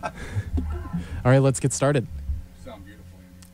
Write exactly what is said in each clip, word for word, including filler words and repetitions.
All right, let's get started. You sound beautiful, Andy.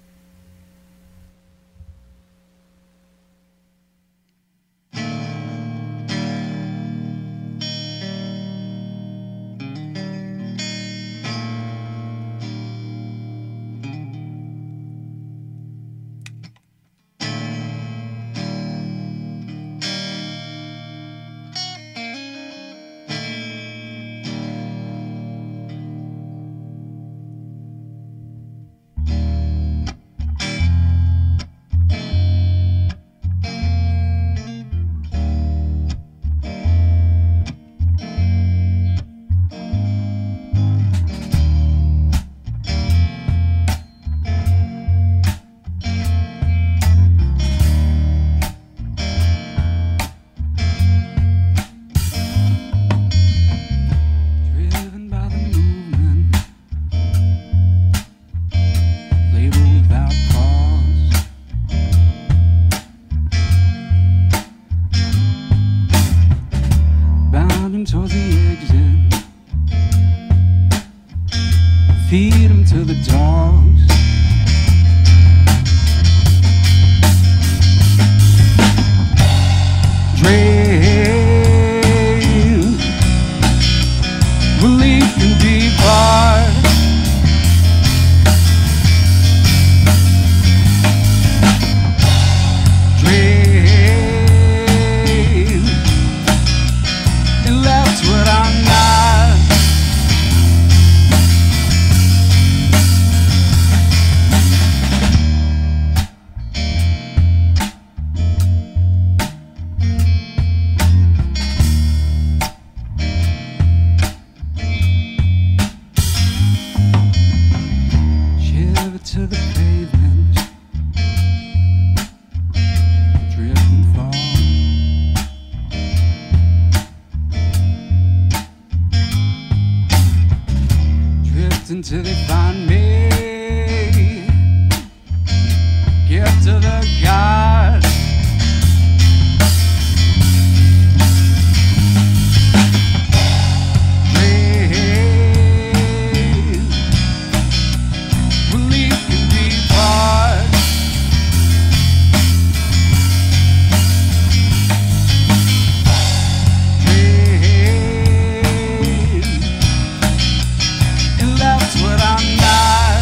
Towards the exit, feed them to the dogs. Drain, relief can be hard. What I'm not. Shiver to the pavement, drift and fall. Until they find me, get to the God. Rain, relief can be hard. What I'm not.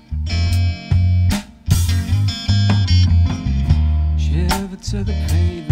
To the pavement.